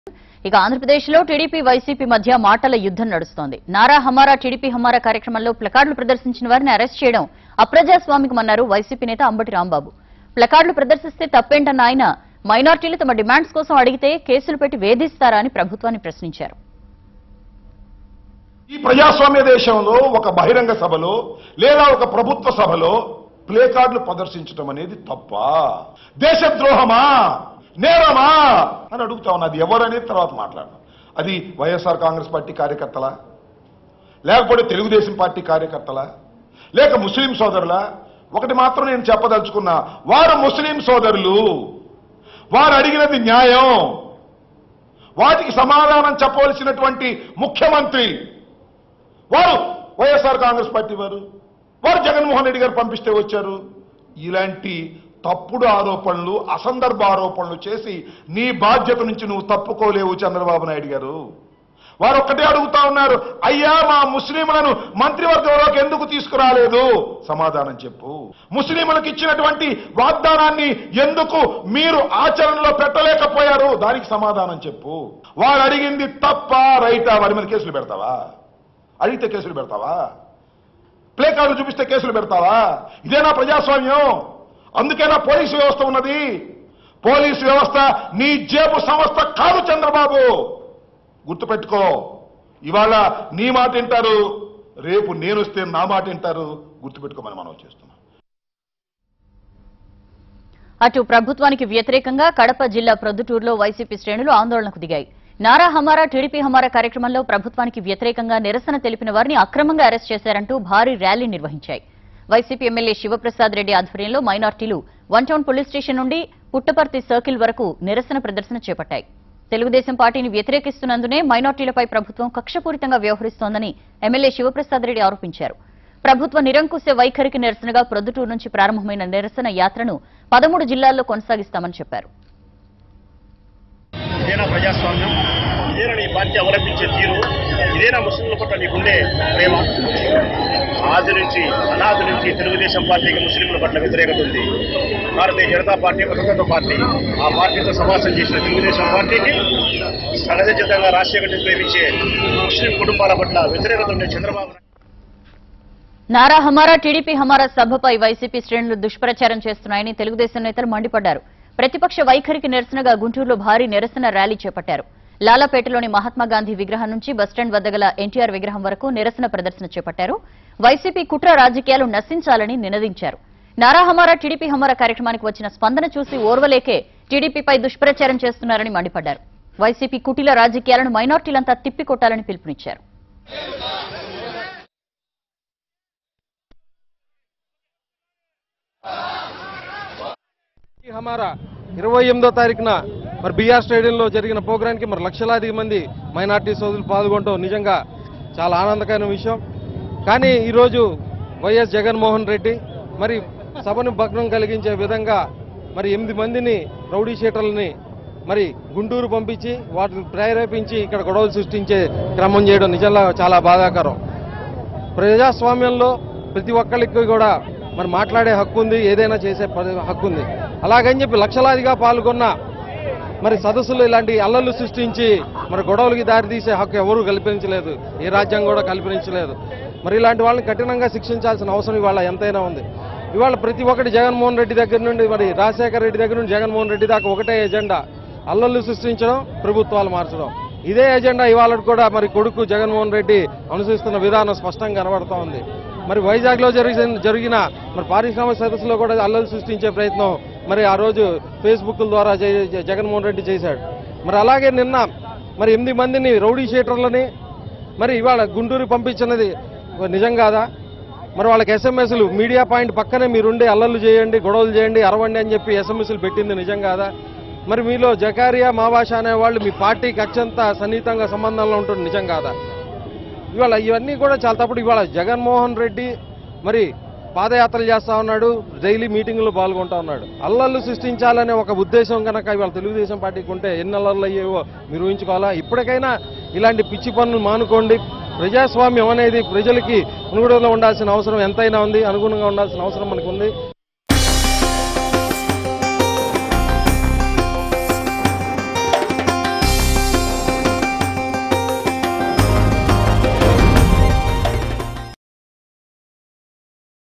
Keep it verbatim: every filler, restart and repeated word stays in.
ఇక ఆంధ్రప్రదేశ్లో TDP YCP మధ్య మాటల యుద్ధం నడుస్తోంది. నారా హమారా టీడీపీ హమారా కార్యక్రమంలో ప్లకార్డులు ప్రదర్శించిన వారిని అరెస్ట్ చేయడం అప్రజాస్వామికమన్నారు వైసీపీ నేత అంబటి రాంబాబు. ప్లకార్డులు ప్రదర్శిస్తే తప్పేంటన్న ఆయన మైనార్టీలు తమ డిమాండ్స్ కోసం అడిగితే కేసులు పెట్టి వేధిస్తారా అని ప్రభుత్వాన్ని ప్రశ్నించారు. ఈ ప్రజాస్వామ్య దేశంలో ఒక బహిరంగ సభలో లేదా ఒక ప్రభుత్వ సభలో ప్లేకార్డులు ప్రదర్శించడం అనేది తప్ప, దేశద్రోహమా, నేరమా అని అడుగుతా ఉన్నా. అది ఎవరనేది తర్వాత మాట్లాడదాం. అది వైఎస్ఆర్ కాంగ్రెస్ పార్టీ కార్యకర్తలా, లేకపోతే తెలుగుదేశం పార్టీ కార్యకర్తలా, లేక ముస్లిం సోదరులా? ఒకటి మాత్రం నేను చెప్పదలుచుకున్నా, వారు ముస్లిం సోదరులు, వారు అడిగినది న్యాయం, వాటికి సమాధానం చెప్పవలసినటువంటి ముఖ్యమంత్రి వారు వైఎస్ఆర్ కాంగ్రెస్ పార్టీ వారు, వారు జగన్మోహన్ రెడ్డి గారు పంపిస్తే వచ్చారు. ఇలాంటి తప్పుడు ఆరోపణలు, అసందర్భ ఆరోపణలు చేసి నీ బాధ్యత నుంచి నువ్వు తప్పుకోలేవు చంద్రబాబు నాయుడు గారు. వారు ఒక్కటే అడుగుతా ఉన్నారు, అయ్యా మా ముస్లింలను మంత్రివర్గంలోకి ఎందుకు తీసుకురాలేదు? సమాధానం చెప్పు. ముస్లింలకు ఇచ్చినటువంటి వాగ్దానాన్ని ఎందుకు మీరు ఆచరణలో పెట్టలేకపోయారు? దానికి సమాధానం చెప్పు. వారు అడిగింది తప్ప రైటా? వారి మీద కేసులు పెడతావా? అడిగితే కేసులు పెడతావా? ప్లే కార్డు చూపిస్తే కేసులు పెడతావా? ఇదేనా ప్రజాస్వామ్యం? అందుకేనా పోలీసు వ్యవస్థ ఉన్నది? పోలీసు వ్యవస్థ నీ జేబు సంస్థ కాదు చంద్రబాబు, గుర్తుపెట్టుకో. ఇవాళ నీ మాట వింటారు, రేపు నేను వస్తే నా మాట వింటారు, గుర్తుపెట్టుకోమని మనం చేస్తున్నాం. అటు ప్రభుత్వానికి వ్యతిరేకంగా కడప జిల్లా ప్రొద్దుటూరులో వైసీపీ శ్రేణులు ఆందోళనకు దిగాయి. నారా హమారా టీడీపీ హమారా కార్యక్రమంలో ప్రభుత్వానికి వ్యతిరేకంగా నిరసన తెలిపిన వారిని అక్రమంగా అరెస్ట్ చేశారంటూ భారీ ర్యాలీ నిర్వహించాయి. వైసీపీ ఎమ్మెల్యే శివప్రసాద్ రెడ్డి ఆధ్వర్యంలో మైనార్టీలు వన్ టౌన్ పోలీస్ స్టేషన్ నుండి పుట్టపర్తి సర్కిల్ వరకు నిరసన ప్రదర్శన చేపట్టాయి. తెలుగుదేశం పార్టీని వ్యతిరేకిస్తున్నందునే మైనార్టీలపై ప్రభుత్వం కక్షపూరితంగా వ్యవహరిస్తోందని ఎమ్మెల్యే శివప్రసాద్ రెడ్డి ఆరోపించారు. ప్రభుత్వ నిరంకుశ వైఖరికి నిరసనగా ప్రొద్దుటూరు నుంచి ప్రారంభమైన నిరసన యాత్రను పదమూడు జిల్లాల్లో కొనసాగిస్తామని చెప్పారు. ఇదేనా ప్రజాస్వామ్యం? ఇదేనా నీ పార్టీ అవలంబించే తీరు? ఇదేనా ముస్లింల పట్ల నీకుండే ప్రేమ? ఆది నుంచి అనాది నుంచి తెలుగుదేశం పార్టీకి ముస్లింల పట్ల వ్యతిరేకత ఉంది. భారతీయ జనతా పార్టీ ఒక స్వతంత్ర పార్టీ. ఆ పార్టీతో సమాసం చేసిన తెలుగుదేశం పార్టీకి సహజసిద్ధంగా రాజశేఖర్ ప్రేమించే ముస్లిం కుటుంబాల పట్ల వ్యతిరేకత ఉండే చంద్రబాబు నారా హమారా టీడీపీ హమారా సభపై వైసీపీ శ్రేణులు దుష్ప్రచారం చేస్తున్నాయని తెలుగుదేశం నేతలు మండిపడ్డారు. ప్రతిపక్ష వైఖరికి నిరసనగా గుంటూరులో భారీ నిరసన ర్యాలీ చేపట్టారు. లాలాపేటలోని మహాత్మాగాంధీ విగ్రహం నుంచి బస్టాండ్ వద్ద గల ఎన్టీఆర్ విగ్రహం వరకు నిరసన ప్రదర్శన చేపట్టారు. వైసీపీ కుట్ర రాజకీయాలు నశించాలని నినదించారు. నారా హమారా టీడీపీ హమారా కార్యక్రమానికి వచ్చిన స్పందన చూసి ఓర్వలేకే టీడీపీపై దుష్ప్రచారం చేస్తున్నారని మండిపడ్డారు. వైసీపీ కుటిల రాజకీయాలను మైనార్టీలంతా తిప్పికొట్టాలని పిలుపునిచ్చారు. హమారా ఇరవై ఎనిమిదో తారీఖున మరి బీఆర్ స్టేడియంలో జరిగిన ప్రోగ్రాంకి మరి లక్షలాది మంది మైనార్టీ సోదరులు పాల్గొనడం నిజంగా చాలా ఆనందకరమైన విషయం. కానీ ఈరోజు వైఎస్ జగన్మోహన్ రెడ్డి మరి సభను భగ్నం కలిగించే విధంగా మరి ఎనిమిది మందిని రౌడీ షీటర్లని మరి గుంటూరు పంపించి వాటిని ప్రేరేపించి ఇక్కడ గొడవలు సృష్టించే క్రమం చేయడం నిజంగా చాలా బాధాకరం. ప్రజాస్వామ్యంలో ప్రతి ఒక్కరికి కూడా మరి మాట్లాడే హక్కు ఉంది, ఏదైనా చేసే హక్కు ఉంది. అలాగని చెప్పి లక్షలాదిగా పాల్గొన్న మరి సదస్సులు ఇలాంటి అల్లర్లు సృష్టించి మరి గొడవలకి దారితీసే హక్కు ఎవరూ కల్పించలేదు, ఏ రాజ్యాంగం కూడా కల్పించలేదు. మరి ఇలాంటి వాళ్ళని కఠినంగా శిక్షించాల్సిన అవసరం ఇవాళ ఎంతైనా ఉంది. ఇవాళ ప్రతి ఒక్కటి జగన్మోహన్ రెడ్డి దగ్గర నుండి మరి రాజశేఖర రెడ్డి దగ్గర నుండి జగన్మోహన్ రెడ్డి దాకా ఒకటే ఎజెండా, అల్లర్లు సృష్టించడం, ప్రభుత్వాలు మార్చడం. ఇదే ఎజెండా ఇవాళ కూడా మరి కొడుకు జగన్మోహన్ రెడ్డి అనుసరిస్తున్న విధానం స్పష్టంగా కనబడతా ఉంది. మరి వైజాగ్లో జరిగిన జరిగిన మరి పారిశ్రామిక సదస్సులో కూడా అల్లలు సృష్టించే ప్రయత్నం మరి ఆ రోజు ఫేస్బుక్ ద్వారా జగన్మోహన్ రెడ్డి చేశాడు. మరి అలాగే నిన్న మరి ఎనిమిది మందిని రౌడీ షీటర్లని మరి ఇవాళ గుంటూరు పంపించినది నిజం కాదా? మరి వాళ్ళకి ఎస్ఎంఎస్లు మీడియా పాయింట్ పక్కనే మీరుండి అల్లర్లు చేయండి, గొడవలు చేయండి, అరవండి అని చెప్పి ఎస్ఎంఎస్లు పెట్టింది నిజం కాదా? మరి మీలో జకారియా మావాష అనేవాళ్ళు మీ పార్టీకి అత్యంత సన్నిహితంగా సంబంధంలో ఉంటుంది నిజం కాదా? ఇవాళ ఇవన్నీ కూడా చాలా తప్పుడు. ఇవాళ జగన్మోహన్ రెడ్డి మరి పాదయాత్రలు చేస్తా ఉన్నాడు, డైలీ మీటింగుల్లో పాల్గొంటా ఉన్నాడు. అల్లర్లు సృష్టించాలనే ఒక ఉద్దేశం కనుక ఇవాళ తెలుగుదేశం పార్టీకి ఉంటే ఎన్ని అల్లర్లు అయ్యేవో మీరు ఊహించుకోవాలా? ఇప్పటికైనా ఇలాంటి పిచ్చి పనులు మానుకోండి. ప్రజాస్వామ్యం అనేది ప్రజలకి అనుగుణంగా ఉండాల్సిన అవసరం ఎంతైనా ఉంది, అనుగుణంగా ఉండాల్సిన అవసరం మనకు ఉంది.